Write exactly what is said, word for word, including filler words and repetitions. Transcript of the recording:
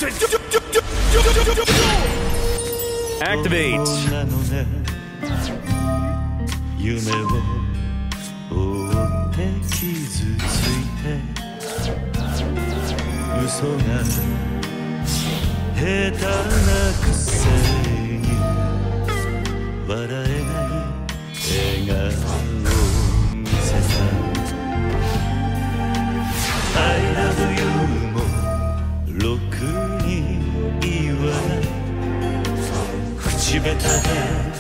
Activate. 夢を追って傷ついて嘘が下手なくせに笑えない笑顔を見せた I love you もろくに言わない口下手で